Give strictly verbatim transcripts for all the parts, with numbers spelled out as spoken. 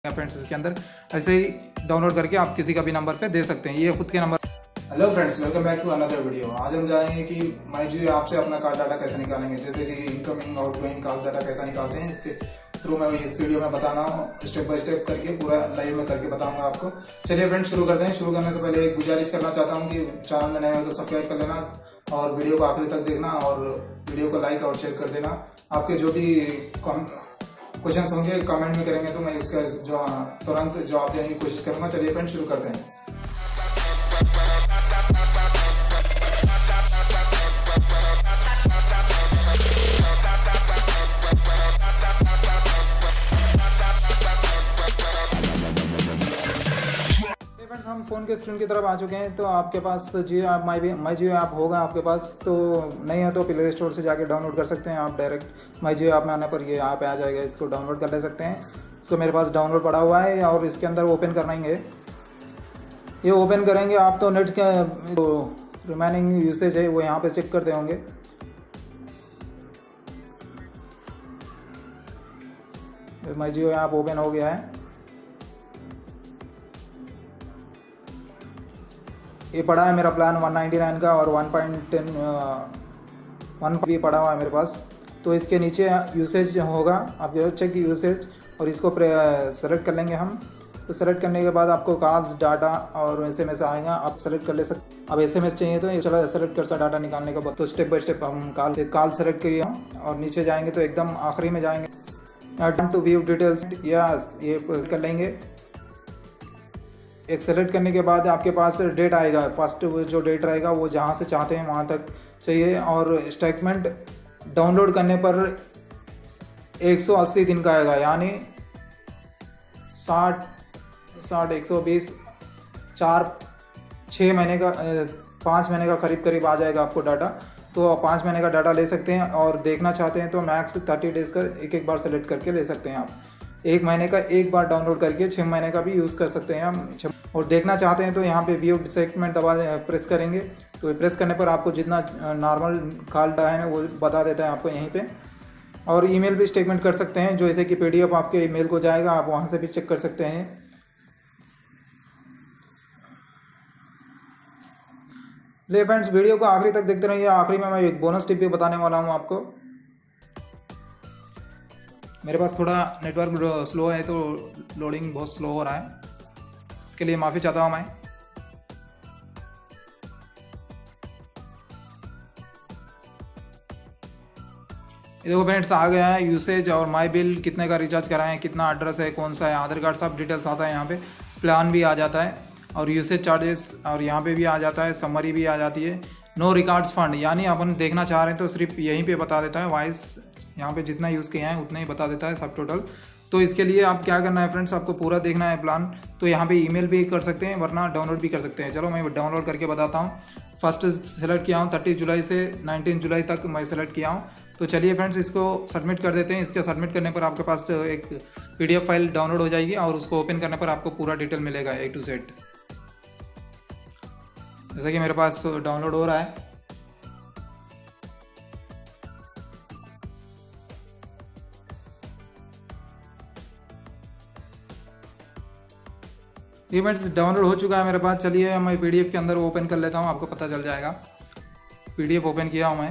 Friends इसके अंदर ऐसे ही डाउनलोड करके आप किसी का भी नंबर पे दे सकते हैं। ये खुद के number. Hello friends, welcome back to another video. आज हम जानेंगे कि माई जियो ऐप से अपना कार्ड डाटा कैसे निकालेंगे, जैसे कि इनकमिंग आउटगोइंग कार्ड डाटा कैसा निकालते हैं। इसके थ्रू मैं इस वीडियो में बताना हूँ, स्टेप बाय स्टेप करके पूरा लाइव में करके बताऊंगा आपको। चलिए फ्रेंड्स शुरू करते हैं। शुरू करने से पहले एक गुजारिश करना चाहता हूँ कि चैनल में नए हो तो सब्सक्राइब कर लेना और वीडियो को आखिरी तक देखना और वीडियो को लाइक और शेयर कर देना। आपके जो भी क्वेश्चन होंगे कमेंट में करेंगे तो मैं उसका जो तुरंत जवाब देने की कोशिश करूंगा। चलिए फ्रेंड्स शुरू करते हैं। फ्रेंड्स हम फोन के स्क्रीन की तरफ आ चुके हैं। तो आपके पास जियो ऐप माई माई जियो ऐप होगा आपके पास, तो नहीं है तो प्ले स्टोर से जाके डाउनलोड कर सकते हैं आप। डायरेक्ट माई जियो ऐप में आने पर ये ऐप आ जाएगा, इसको डाउनलोड कर ले सकते हैं। इसको मेरे पास डाउनलोड पड़ा हुआ है और इसके अंदर ओपन करवाएंगे। ये ओपन करेंगे आप तो नेट का जो रिमेनिंग यूसेज है वो यहाँ पे चेक करते होंगे। माई जियो ऐप ओपन हो गया है। ये पड़ा है मेरा प्लान वन नाइन्टी नाइन का और वन पॉइंट टेन वन भी पड़ा हुआ है मेरे पास। तो इसके नीचे यूसेज होगा, आप जो चेक यूसेज और इसको सेलेक्ट कर लेंगे हम। तो सेलेक्ट करने के बाद आपको कॉल्स डाटा और एसएमएस आएगा, आप सेलेक्ट कर ले सकते। अब एसएमएस चाहिए तो ये चलो सेलेक्ट कर सा डाटा निकालने के बाद तो स्टेप बाय स्टेप हम कॉल कॉल सेलेक्ट करिए हम और नीचे जाएंगे तो एकदम आखिरी में जाएंगे टू व्यू डिटेल्स, यस ये कर लेंगे। एक सेलेक्ट करने के बाद आपके पास डेट आएगा, फर्स्ट जो डेट रहेगा वो जहाँ से चाहते हैं वहाँ तक चाहिए। और स्टेटमेंट डाउनलोड करने पर एक सौ अस्सी दिन का आएगा, यानी साठ साठ एक सौ बीस चार छः महीने का पाँच महीने का करीब करीब आ जाएगा आपको डाटा। तो आप पाँच महीने का डाटा ले सकते हैं और देखना चाहते हैं तो मैक्स थर्टी डेज़ का एक एक बार सेलेक्ट करके ले सकते हैं आप। एक महीने का एक बार डाउनलोड करके छः महीने का भी यूज़ कर सकते हैं हम। और देखना चाहते हैं तो यहाँ पे व्यू सेगमेंट दबा प्रेस करेंगे तो प्रेस करने पर आपको जितना नॉर्मल कॉल डाटा है वो बता देता है आपको यहीं पे। और ईमेल भी स्टेटमेंट कर सकते हैं, जो जैसे कि पीडीएफ आपके ईमेल को जाएगा, आप वहाँ से भी चेक कर सकते हैं। ले फ्रेंड्स वीडियो को आखिरी तक देखते रहिए। आखिरी में मैं एक बोनस टिप भी बताने वाला हूँ आपको। मेरे पास थोड़ा नेटवर्क स्लो है तो लोडिंग बहुत स्लो हो रहा है, इसके लिए माफ़ी चाहता हूँ मैं। ये देखो फ्रेंड्स आ गया है यूसेज और माई बिल, कितने का रिचार्ज कराएं, कितना एड्रेस है, कौन सा है, आधार कार्ड, सब डिटेल्स आता है यहाँ पे। प्लान भी आ जाता है और यूसेज चार्जेस और यहाँ पे भी आ जाता है, समरी भी आ जाती है। नो रिकॉर्ड्स फंड, यानी अपन देखना चाह रहे हैं तो सिर्फ यहीं पे बता देता है, वॉइस यहाँ पे जितना यूज़ किया है उतना ही बता देता है सब टोटल। तो इसके लिए आप क्या करना है फ्रेंड्स, आपको पूरा देखना है प्लान। तो यहाँ पे ईमेल भी कर सकते हैं वरना डाउनलोड भी कर सकते हैं। चलो मैं डाउनलोड करके बताता हूँ। फर्स्ट सेलेक्ट किया हूँ तीस जुलाई से उन्नीस जुलाई तक मैं सेलेक्ट किया हूँ। तो चलिए फ्रेंड्स इसको सबमिट कर देते हैं। इसके सबमिट करने पर आपके पास एक पीडीएफ फाइल डाउनलोड हो जाएगी और उसको ओपन करने पर आपको पूरा डिटेल मिलेगा ए टू जेड। जैसा कि मेरे पास डाउनलोड हो रहा है। इवेंट्स डाउनलोड हो चुका है मेरे पास। चलिए मैं पीडीएफ के अंदर ओपन कर लेता हूँ, आपको पता चल जाएगा। पीडीएफ ओपन किया हूँ मैं।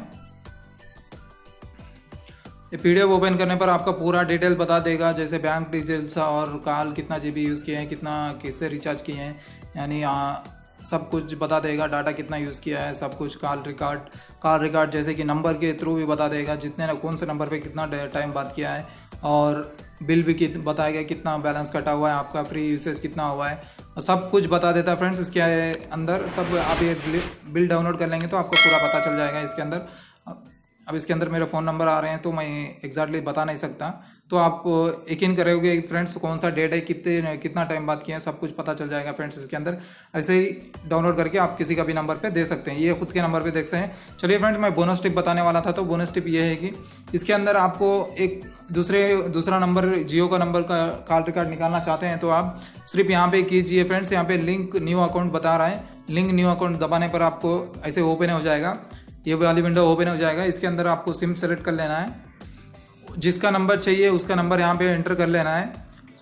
ये पीडीएफ ओपन करने पर आपका पूरा डिटेल बता देगा, जैसे बैंक डिटेल्स और कॉल कितना जीबी यूज़ किए हैं, कितना किससे रिचार्ज किए हैं, यानी सब कुछ बता देगा। डाटा कितना यूज़ किया है सब कुछ। कॉल रिकॉर्ड कॉल रिकॉर्ड जैसे कि नंबर के थ्रू भी बता देगा, जितने ना कौन से नंबर पे कितना टाइम बात किया है। और बिल भी कित बताएगा कितना बैलेंस कटा हुआ है आपका, फ्री यूसेज कितना हुआ है, सब कुछ बता देता है फ्रेंड्स। इसके अंदर सब आप ये बिल डाउनलोड कर लेंगे तो आपको पूरा पता चल जाएगा इसके अंदर। अब इसके अंदर मेरे फ़ोन नंबर आ रहे हैं तो मैं एग्जैक्टली बता नहीं सकता। तो आप यकीन करोगे फ्रेंड्स कौन सा डेट है, कितने कितना टाइम बात किया है, सब कुछ पता चल जाएगा फ्रेंड्स इसके अंदर। ऐसे ही डाउनलोड करके आप किसी का भी नंबर पे दे सकते हैं, ये खुद के नंबर पे देख सकते हैं। चलिए फ्रेंड्स मैं बोनस टिप बताने वाला था। तो बोनस टिप ये है कि इसके अंदर आपको एक दूसरे दूसरा नंबर जियो का नंबर का कॉल रिकॉर्ड निकालना चाहते हैं तो आप सिर्फ यहाँ पे कीजिए फ्रेंड्स। यहाँ पे लिंक न्यू अकाउंट बता रहा है, लिंक न्यू अकाउंट दबाने पर आपको ऐसे ओपन हो जाएगा, ये वाली विंडो ओपन हो जाएगा। इसके अंदर आपको सिम सेलेक्ट कर लेना है, जिसका नंबर चाहिए उसका नंबर यहाँ पे एंटर कर लेना है।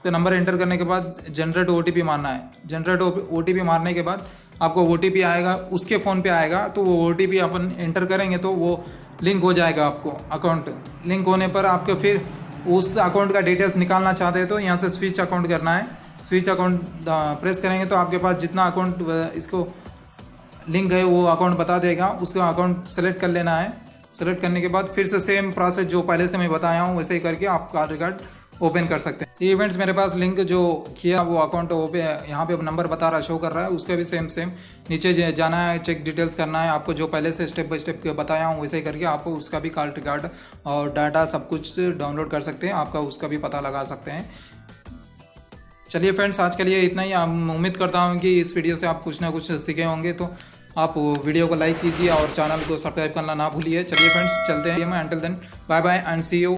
उसका नंबर एंटर करने के बाद जनरेट ओ टी पी मारना है। जनरेट ओ टी पी मारने के बाद आपको ओ टी पी आएगा, उसके फ़ोन पे आएगा, तो वो ओ टी पी अपन एंटर करेंगे तो वो लिंक हो जाएगा आपको अकाउंट। लिंक होने पर आपको फिर उस अकाउंट का डिटेल्स निकालना चाहते हैं तो यहाँ से स्विच अकाउंट करना है। स्विच अकाउंट प्रेस करेंगे तो आपके पास जितना अकाउंट इसको लिंक है वो अकाउंट बता देगा, उसका अकाउंट सेलेक्ट कर लेना है। सेलेक्ट करने के बाद फिर से सेम प्रोसेस जो पहले से मैं बताया हूँ वैसे ही करके आप कार्ड रिकार्ड ओपन कर सकते हैं। ये इवेंट्स मेरे पास लिंक जो किया वो अकाउंट वो पे यहाँ पे नंबर बता रहा है, शो कर रहा है, उसका भी सेम सेम नीचे जाना है, चेक डिटेल्स करना है आपको, जो पहले से स्टेप बाय स्टेप बताया हूँ वैसे ही करके आपको उसका भी कार्ड रिकार्ड और डाटा सब कुछ डाउनलोड कर सकते हैं, आपका उसका भी पता लगा सकते हैं। चलिए फ्रेंड्स, आज के लिए इतना ही। उम्मीद करता हूँ कि इस वीडियो से आप कुछ ना कुछ सीखे होंगे, तो आप वीडियो को लाइक कीजिए और चैनल को सब्सक्राइब करना ना भूलिए। चलिए फ्रेंड्स, चलते हैं। Until then bye bye and see you.